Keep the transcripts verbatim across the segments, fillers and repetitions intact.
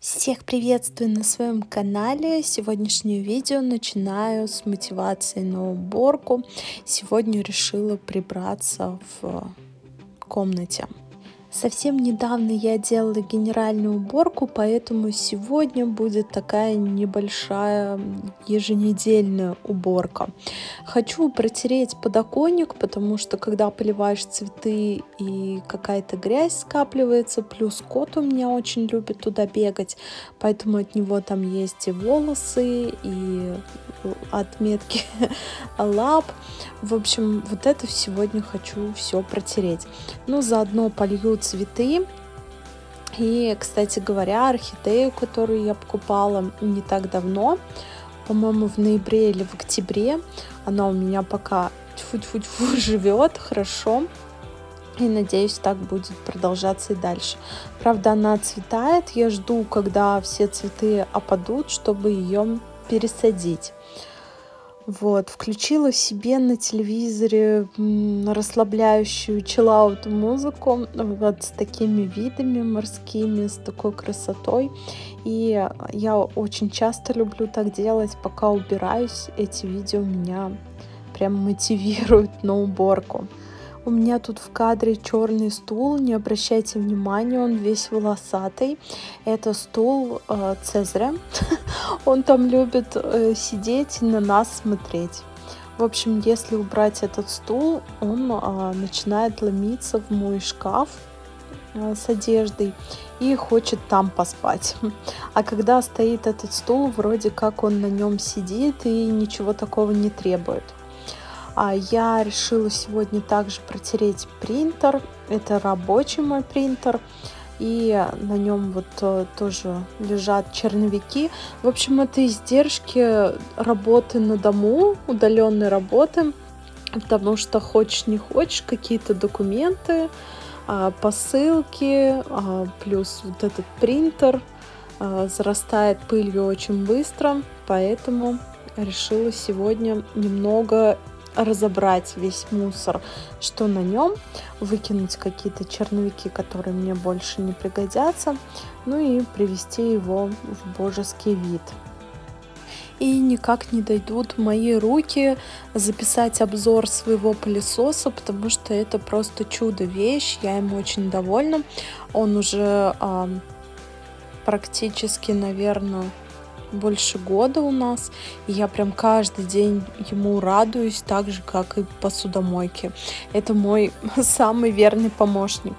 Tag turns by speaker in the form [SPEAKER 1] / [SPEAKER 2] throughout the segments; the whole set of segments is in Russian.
[SPEAKER 1] Всех приветствую на своем канале. Сегодняшнее видео начинаю с мотивации на уборку. Сегодня решила прибраться в комнате. Совсем недавно я делала генеральную уборку, поэтому сегодня будет такая небольшая еженедельная уборка. Хочу протереть подоконник, потому что когда поливаешь цветы и какая-то грязь скапливается, плюс кот у меня очень любит туда бегать, поэтому от него там есть и волосы, и отметки лап. В общем, вот это сегодня хочу все протереть. Ну, заодно полью цветы. И, кстати говоря, орхидею, которую я покупала не так давно, по-моему, в ноябре или в октябре, она у меня пока тьфу-тьфу-тьфу живет хорошо. И надеюсь, так будет продолжаться и дальше. Правда, она цветает. Я жду, когда все цветы опадут, чтобы ее пересадить. Вот, включила себе на телевизоре расслабляющую чиллаут музыку, вот с такими видами морскими, с такой красотой. И я очень часто люблю так делать, пока убираюсь. Эти видео меня прям мотивируют на уборку. У меня тут в кадре черный стул, не обращайте внимания, он весь волосатый. Это стул э, Цезаря, он там любит э, сидеть и на нас смотреть. В общем, если убрать этот стул, он э, начинает ломиться в мой шкаф э, с одеждой и хочет там поспать. А когда стоит этот стул, вроде как он на нем сидит и ничего такого не требует. А я решила сегодня также протереть принтер. Это рабочий мой принтер. И на нем вот тоже лежат черновики. В общем, это издержки работы на дому, удаленной работы. Потому что хочешь не хочешь, какие-то документы, посылки, плюс вот этот принтер зарастает пылью очень быстро. Поэтому решила сегодня немного разобрать весь мусор, что на нем, выкинуть какие-то черновики, которые мне больше не пригодятся, ну и привести его в божеский вид. И никак не дойдут мои руки записать обзор своего пылесоса, потому что это просто чудо-вещь, я им очень довольна. Он уже а, практически, наверное, больше года у нас, и я прям каждый день ему радуюсь, так же, как и посудомойке. Это мой самый верный помощник.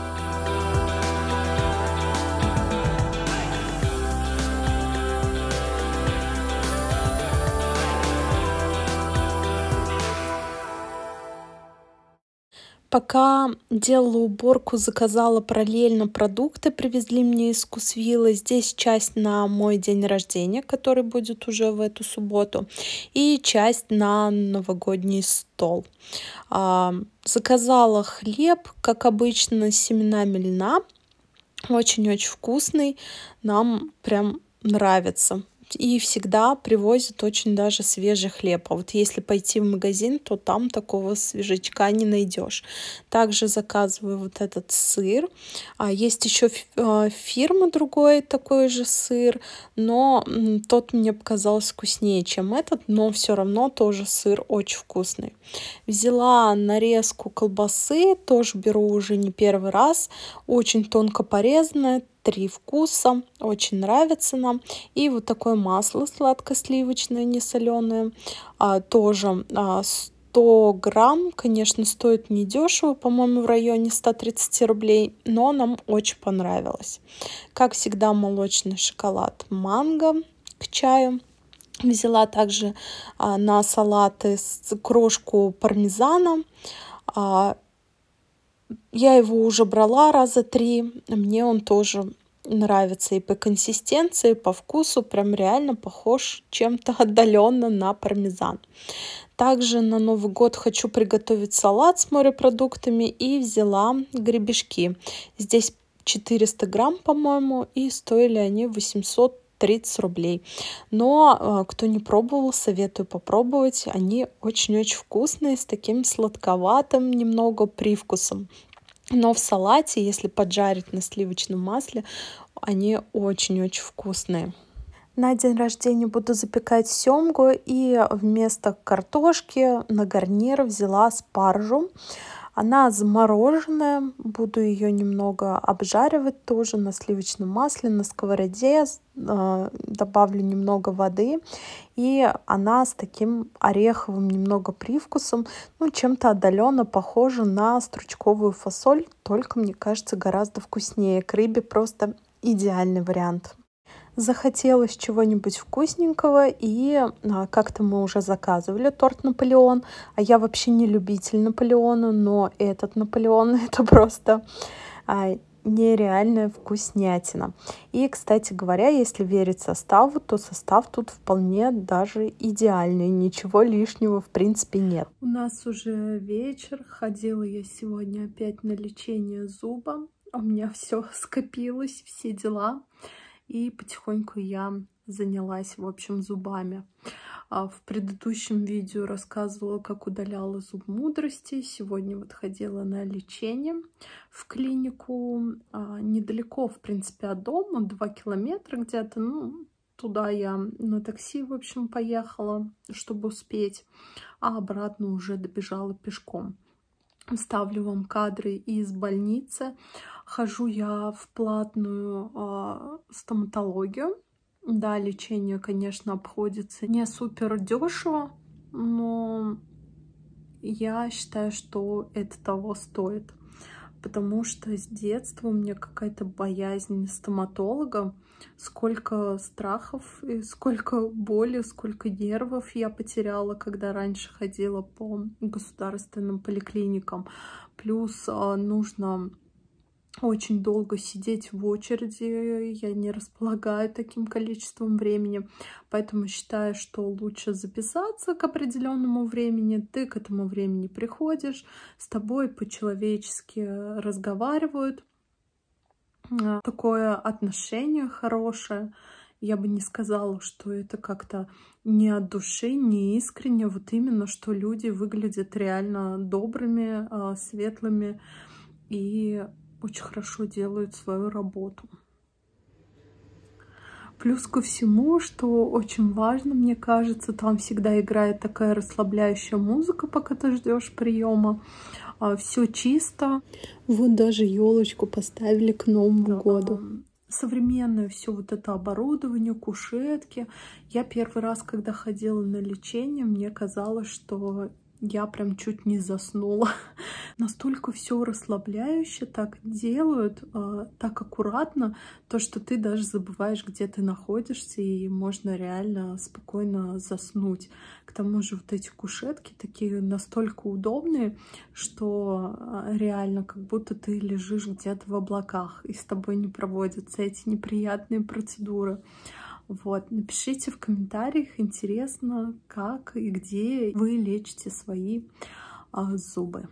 [SPEAKER 1] Пока делала уборку, заказала параллельно продукты, привезли мне из Вкусвилла. Здесь часть на мой день рождения, который будет уже в эту субботу, и часть на новогодний стол. А, заказала хлеб, как обычно, с семенами льна. Очень-очень вкусный, нам прям нравится. И всегда привозят очень даже свежий хлеб. А вот если пойти в магазин, то там такого свежачка не найдешь. Также заказываю вот этот сыр. А есть еще фирма другой такой же сыр, но тот мне показался вкуснее, чем этот, но все равно тоже сыр очень вкусный. Взяла нарезку колбасы, тоже беру уже не первый раз, очень тонко порезанная. Три вкуса, очень нравится нам. И вот такое масло сладко-сливочное, не соленое, а, тоже а, сто грамм, конечно, стоит недешево, по-моему, в районе ста тридцати рублей, но нам очень понравилось. Как всегда, молочный шоколад манго к чаю. Взяла также а, на салаты крошку пармезана. А, Я его уже брала раза три, мне он тоже нравится и по консистенции, и по вкусу, прям реально похож чем-то отдаленно на пармезан. Также на Новый год хочу приготовить салат с морепродуктами и взяла гребешки. Здесь четыреста грамм, по-моему, и стоили они восемьсот тридцать рублей. Но кто не пробовал, советую попробовать. Они очень-очень вкусные, с таким сладковатым немного привкусом. Но в салате, если поджарить на сливочном масле, они очень-очень вкусные. На день рождения буду запекать семгу, и вместо картошки на гарнир взяла спаржу. Она замороженная, буду ее немного обжаривать тоже на сливочном масле, на сковороде, добавлю немного воды, и она с таким ореховым немного привкусом, ну, чем-то отдаленно похожа на стручковую фасоль, только, мне кажется, гораздо вкуснее. К рыбе просто идеальный вариант. Захотелось чего-нибудь вкусненького, и а, как-то мы уже заказывали торт Наполеон, а я вообще не любитель Наполеона, но этот Наполеон это просто а, нереальная вкуснятина. И, кстати говоря, если верить составу, то состав тут вполне даже идеальный, ничего лишнего в принципе нет. У нас уже вечер, ходила я сегодня опять на лечение зуба, у меня все скопилось, все дела. И потихоньку я занялась, в общем, зубами. В предыдущем видео рассказывала, как удаляла зуб мудрости. Сегодня вот ходила на лечение в клинику. Недалеко, в принципе, от дома, два километра где-то. Ну, туда я на такси, в общем, поехала, чтобы успеть. А обратно уже добежала пешком. Вставлю вам кадры из больницы. Хожу я в платную э, стоматологию. Да, лечение, конечно, обходится не супер дешево, но я считаю, что это того стоит. Потому что с детства у меня какая-то боязнь стоматолога. Сколько страхов, и сколько боли, сколько нервов я потеряла, когда раньше ходила по государственным поликлиникам. Плюс а, нужно очень долго сидеть в очереди, я не располагаю таким количеством времени, поэтому считаю, что лучше записаться к определенному времени, ты к этому времени приходишь, с тобой по-человечески разговаривают, такое отношение хорошее. Я бы не сказала, что это как-то не от души, не искренне, вот именно, что люди выглядят реально добрыми, светлыми и очень хорошо делают свою работу. Плюс ко всему, что очень важно, мне кажется, там всегда играет такая расслабляющая музыка, пока ты ждешь приема. Все чисто. Вот даже елочку поставили к Новому да. году. Современное все вот это оборудование, кушетки. Я первый раз, когда ходила на лечение, мне казалось, что я прям чуть не заснула. Настолько все расслабляюще, так делают, э, так аккуратно, то, что ты даже забываешь, где ты находишься, и можно реально спокойно заснуть. К тому же вот эти кушетки такие настолько удобные, что реально как будто ты лежишь где-то в облаках, и с тобой не проводятся эти неприятные процедуры. Вот, напишите в комментариях, интересно, как и где вы лечите свои а, зубы.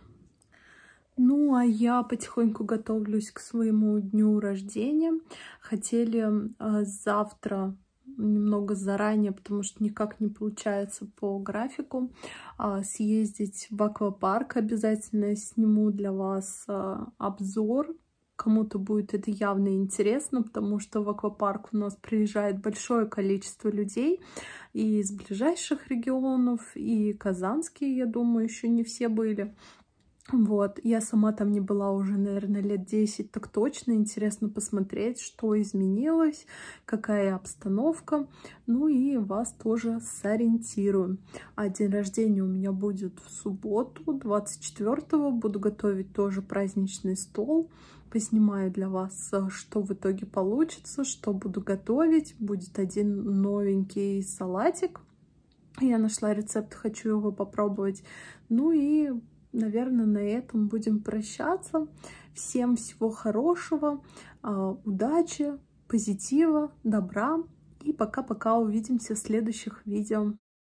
[SPEAKER 1] Ну, а я потихоньку готовлюсь к своему дню рождения. Хотели а, завтра, немного заранее, потому что никак не получается по графику, а, съездить в аквапарк. Обязательно сниму для вас а, обзор. Кому-то будет это явно интересно, потому что в аквапарк у нас приезжает большое количество людей и из ближайших регионов, и казанские, я думаю, еще не все были. Вот, я сама там не была уже, наверное, лет десять, так точно. Интересно посмотреть, что изменилось, какая обстановка. Ну и вас тоже сориентирую. А день рождения у меня будет в субботу, двадцать четвёртого. Буду готовить тоже праздничный стол. Поснимаю для вас, что в итоге получится, что буду готовить. Будет один новенький салатик. Я нашла рецепт, хочу его попробовать. Ну и, наверное, на этом будем прощаться. Всем всего хорошего, удачи, позитива, добра. И пока-пока, увидимся в следующих видео.